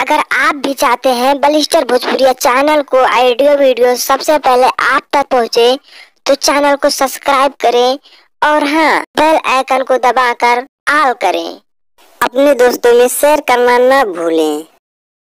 अगर आप भी चाहते हैं बलिस्टर भोजपुरिया चैनल को ऑडियो वीडियो सबसे पहले आप तक पहुंचे, तो चैनल को सब्सक्राइब करें और हाँ, बेल आइकन को दबाकर ऑल करें। अपने दोस्तों में शेयर करना न भूलें।